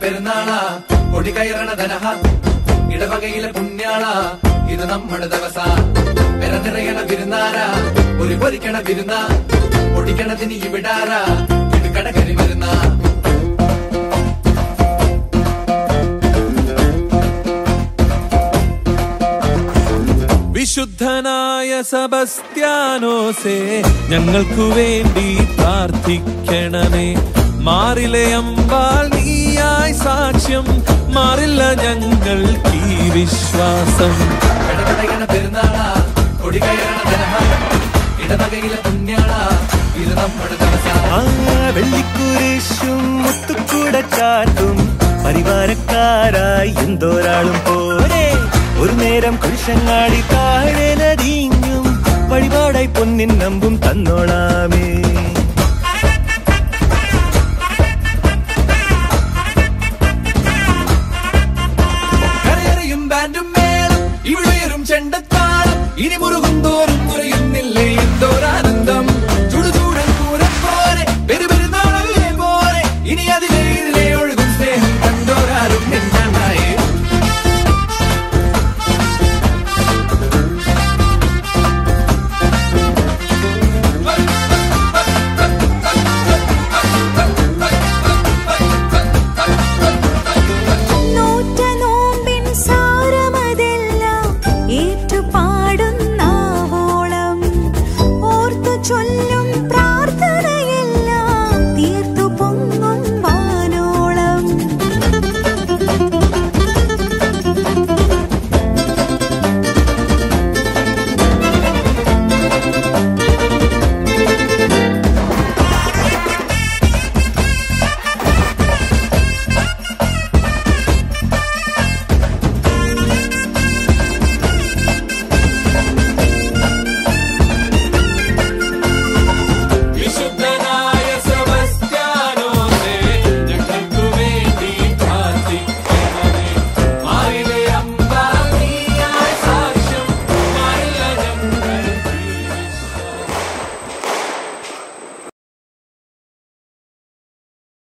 പെരുന്നാളാ കൊടി കയറണ ധനഹ ഇടവകയിലെ പുണ്യാളാ ഇത് നമ്മുടെ ദിവസ പെര നിറയണ വിരുന്നാര ഒരു പൊരിക്കണ വിരുന്ന പൊടിക്കണതിന് ഇവിടാര ഇത് കടകരി വരുന്ന വിശുദ്ധനായ സെബസ്ത്യാനോസേ ഞങ്ങൾക്കു വേണ്ടി പ്രാർത്ഥിക്കണമേ മാറിലെ അമ്പാൽ നീയായി സാക്ഷ്യം മാറില്ല ഞങ്ങൾക്ക് ഈ വിശ്വാസം പെരുന്നാളാ കൊടി കയറണ ധനഹ ഇടവകയിലെ പുണ്യാളാ ഇത് നമ്മുടെ ദിവസം വെള്ളിക്കുരിശും മുത്തുക്കൂടച്ചാട്ടും പരിവാരക്കാരായി എന്തോരാളും പോരെ ഒരു നേരം കുരിശങ്ങാടി താഴെ നദിഞ്ഞും വഴിപാടായി പൊന്നിൻ നമ്പും തന്നോളാമേ